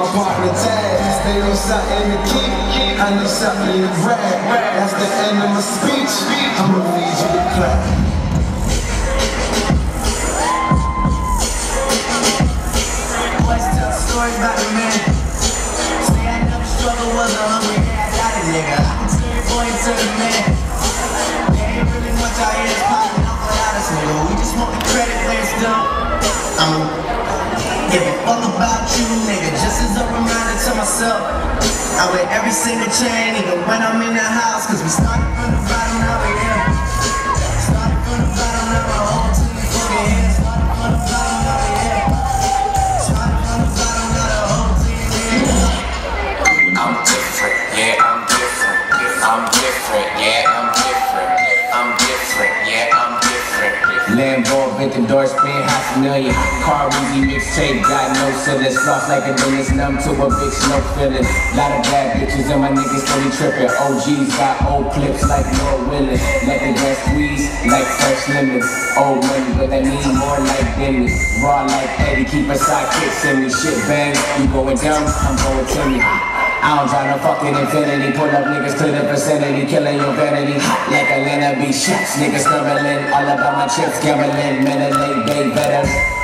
partner Taz. They need something to keep, I need something to grab. That's the end of my speech, I'ma need you to clap. Boys tell stories about the man. Say I never struggled, was a hungry, yeah, I got it, nigga. I can turn your boy into the man. There ain't really much out here that's popping up without us, nigga. We just want the credit where it's done. Give a fuck about you, nigga. Just as a reminder to myself, I wear every single chain, even when I'm in the house. Cause we started from the bottom, now we here. Started from the bottom, now my whole team fucking here. Started from the bottom, now we here. Started from the bottom, now the whole team here. I'm different, yeah, I'm different. I'm different, yeah, I'm different. I'm different, yeah, I'm different. Lambo, bit the door, spin $500,000. Car Weezy mixtape, got no ceilings. Floss like a dentist, numb to a bitch, no feelings. Lot of bad bitches and my niggas steady tripping. OGs got old clips like Lord Willis. Let the gas squeeze like fresh lemons. Old money, but that mean more like Benny. Raw like Eddie, keep a sidekick, send me shit bang. You going dumb, I'm going Timmy. I don't try no fucking infinity. Pull up niggas to the vicinity, killing your vanity. Hot like Atlanta Beach shots. Niggas stumbling, all about my chips, gambling. Menelay, Bay, better.